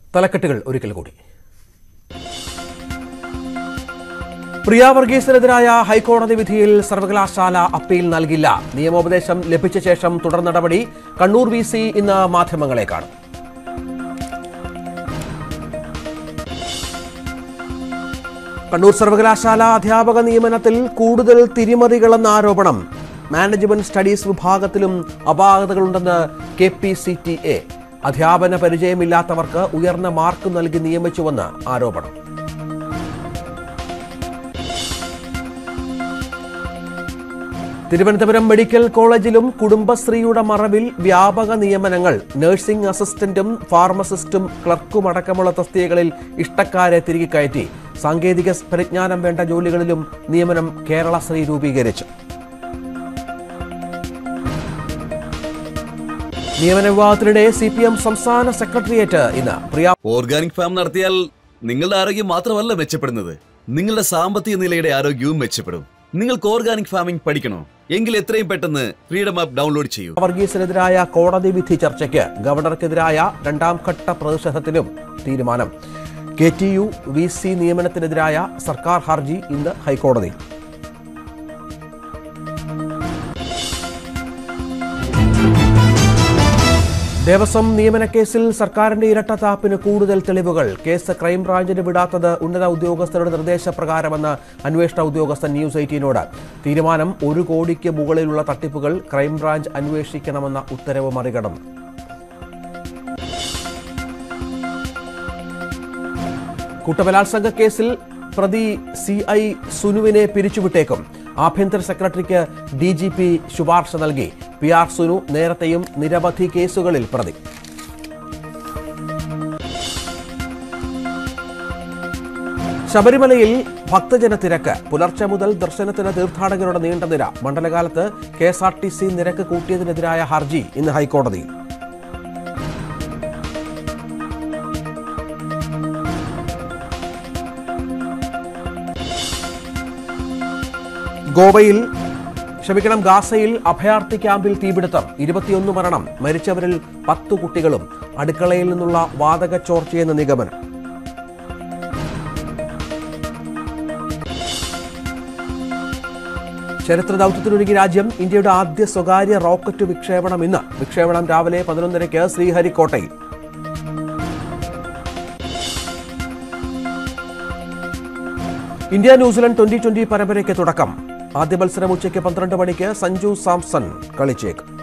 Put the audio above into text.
തലക്കെട്ടുകൾ ഒരിക്കൽ കൂടി. പ്രിയ വർഗീസിനെതിരായ ഹൈക്കോടതി വിധിയിൽ സർവകലാശാല അപ്പീൽ നൽകില്ല. നിയമോപദേശം ലഭിച്ച ശേഷം തുടർ നടപടി. കണ്ണൂർ VC ഇന്ന് മാധ്യമങ്ങളെ കാണും. കണ്ണൂർ സർവകലാശാല അധ്യാപക നിയമനത്തിൽ കൂടുതൽ തിരിമറികളെന്ന ആരോപണം. മാനേജ്മെന്റ് സ്റ്റഡീസ് വിഭാഗത്തിലും അപാകതകളുണ്ടെന്ന് KPCTA. അധ്യാപന പരിചയമില്ലാത്തവർക്ക് ഉയർന്ന മാർക്ക് നൽകി നിയമിച്ചുവെന്ന് ആരോപണം. തിരുവനന്തപുരം മെഡിക്കൽ കോളേജിലും കുടുംബശ്രീയുടെ മറവിൽ വ്യാപക നിയമനങ്ങൾ. നഴ്സിംഗ് അസിസ്റ്റന്റും ഫാർമസിസ്റ്റും ക്ലർക്കുമടക്കമുള്ള തസ്തികകളിൽ ഇഷ്ടക്കാരെ തിരികെ കയറ്റി. സാങ്കേതിക പരിജ്ഞാനം വേണ്ട ജോലികളിലും നിയമനം കേരളശ്രീ രൂപീകരിച്ചു. നിയമന വിവാദത്തിനിടെ CPM സംസ്ഥാന സെക്രട്ടേറിയറ്റ് ഇന്ന്. ഓർഗാനിക് ഫാം നടത്തിയാൽ നിങ്ങളുടെ ആരോഗ്യം മാത്രമല്ല മെച്ചപ്പെടുന്നത്, നിങ്ങളുടെ സാമ്പത്തിക നിലയുടെ ആരോഗ്യവും മെച്ചപ്പെടും. നിങ്ങൾക്ക് ഓർഗാനിക് ഫാമിംഗ് പഠിക്കണോ? എങ്കിൽ എത്രയും പെട്ടെന്ന് ഫ്രീഡം ആപ്പ് ഡൗൺലോഡ് ചെയ്യൂ. വർഗീസിനെതിരായ കോടതി വിധി ചർച്ചയ്ക്ക് ഗവർണർക്കെതിരായ രണ്ടാം ഘട്ട പ്രതിഷേധത്തിലും തീരുമാനം. KTU VC നിയമനത്തിനെതിരായ സർക്കാർ ഹർജി ഇന്ന് ഹൈക്കോടതിയിൽ. ദേവസ്വം നിയമനക്കേസിൽ സർക്കാരിന്റെ ഇരട്ടത്താപ്പിന് കൂടുതൽ തെളിവുകൾ. കേസ് ക്രൈംബ്രാഞ്ചിന് വിടാത്തത് ഉന്നത ഉദ്യോഗസ്ഥരുടെ നിർദ്ദേശപ്രകാരമെന്ന് അന്വേഷണ ഉദ്യോഗസ്ഥൻ News 18നോട്. തീരുമാനം 1 കോടിക്ക് മുകളിലുള്ള തട്ടിപ്പുകൾ ക്രൈംബ്രാഞ്ച് അന്വേഷിക്കണമെന്ന ഉത്തരവ് മറികടന്നു. കൂട്ടബലാത്സംഗ കേസിൽ പ്രതി CI സുനുവിനെ പിരിച്ചുവിട്ടേക്കും. ആഭ്യന്തര സെക്രട്ടറിക്ക് DGP ശുപാർശ നൽകി. PR സുനു നേരത്തെയും നിരവധി കേസുകളിൽ പ്രതി. ശബരിമലയിൽ ഭക്തജന തിരക്ക്. പുലർച്ചെ മുതൽ ദർശനത്തിന് തീർത്ഥാടകരുടെ നീണ്ട നിര. മണ്ഡലകാലത്ത് KSRTC നിരക്ക് കൂട്ടിയതിനെതിരായ ഹർജി ഇന്ന് ഹൈക്കോടതിയിൽ. ഗാസയിൽ അഭയാർത്ഥി ക്യാമ്പിൽ തീപിടുത്തം. 21 മരണം. മരിച്ചവരിൽ 10 കുട്ടികളും. അടുക്കളയിൽ നിന്നുള്ള വാതക ചോർച്ചയെന്ന നിഗമനം. ചരിത്ര ദൗത്യത്തിനൊരുങ്ങി രാജ്യം. ഇന്ത്യയുടെ ആദ്യ സ്വകാര്യ റോക്കറ്റ് വിക്ഷേപണം ഇന്ന്. വിക്ഷേപണം രാവിലെ 11:30 ശ്രീഹരിക്കോട്ടയിൽ. ഇന്ത്യ ന്യൂസിലൻഡ് T20 പരമ്പരയ്ക്ക് തുടക്കം. ആദ്യ മത്സരം ഉച്ചയ്ക്ക് 12 മണിക്ക് സഞ്ജു സാംസൺ കളിച്ചേക്കും.